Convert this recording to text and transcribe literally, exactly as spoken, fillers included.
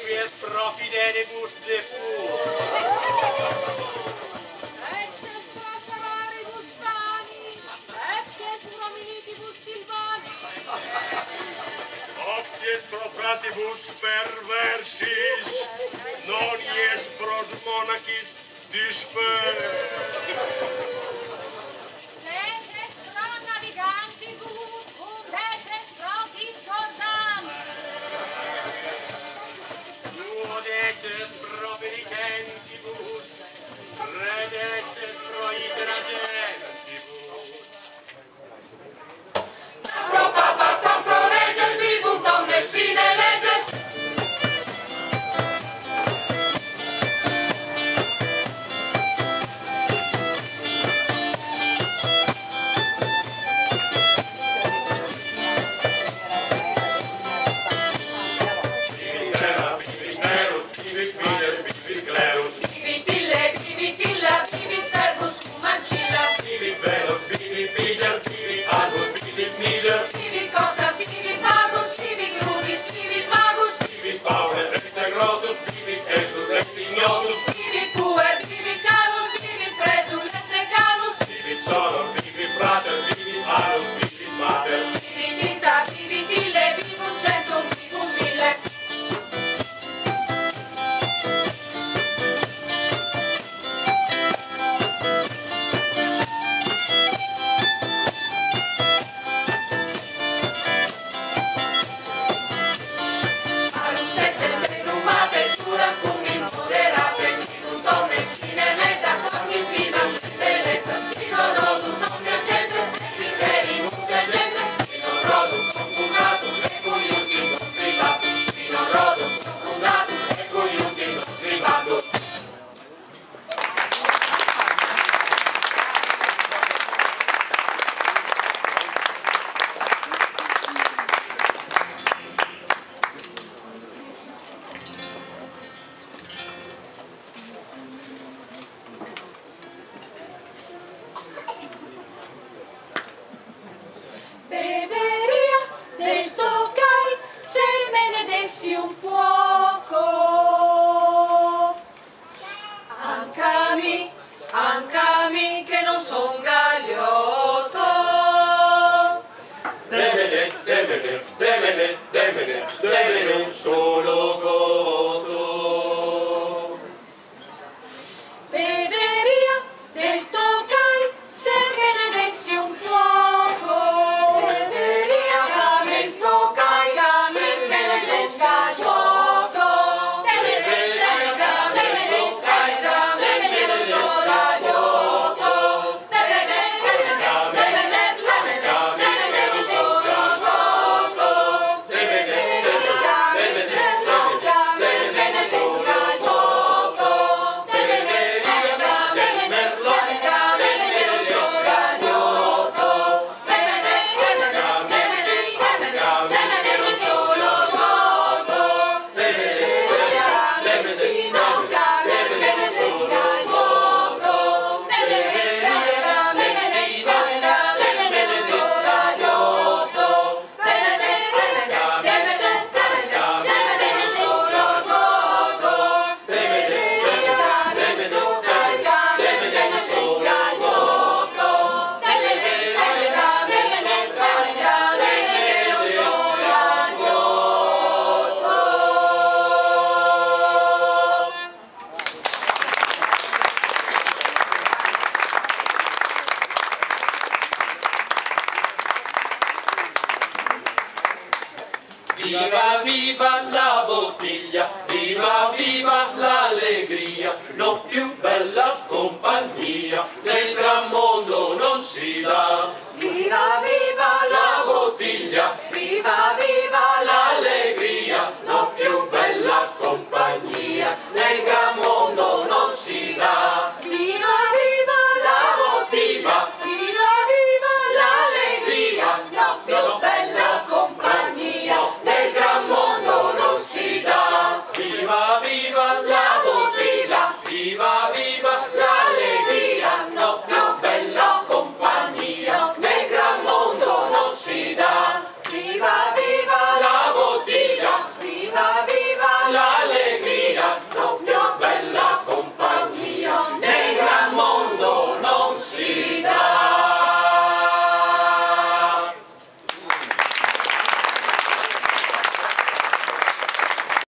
Wer profidere buste fu. Ecce strasarare bustani, ecce prominitibus silvani. Opties profratibus perversis, non ies pros monachis disper. Leges pro navigantibus, leges pro discordan. Duodetes pro penitentibus, redetes pro hydratentibus. Pro papa tam pro legem vivum domne sine legem. Vivit ille, vivit illa, vivit servus cum ancilla. Vivit velos, vivit piger, vivit albus, vivit miser, Vivit costas, vivit magus, vivit crudis, vivit magus. vivit paure, ex grotus, vivit exus, ex ignotus, Vivit puer, vivit canus, vivit presul, et neganus. vivit sonor, vivit frater, vivit alus, vivit mater. Vivit ista, vivit ille, vivum centum, vivum mille. Alus exet regnum aventura cum impoderate, vivum domnes sine meta, quaquis vivam delecta. Sino rodus omnia gentes, criterimus de gentes, sino rodus confundatum, et cui justis scribatus. Sino rodus confundatum, et cui justis scribatus. Beveria del Toccai, se me ne dessi un poco. Ancami, ancami che non son gagliotto. Demene, demene, demene, demene, demene un solo goto. Beveria del Toccai, se me ne dessi un poco. Beveria del Toccai, se me ne dessi un gagliotto. Beveria del Toccai, se me ne dessi un gagliotto. Beveria del Toccai, se me ne dessi un gagliotto. Beveria del Toccai, se me ne dessi un gagliotto. Viva, viva la bottiglia, viva, viva l'allegria, non più bella compagnia del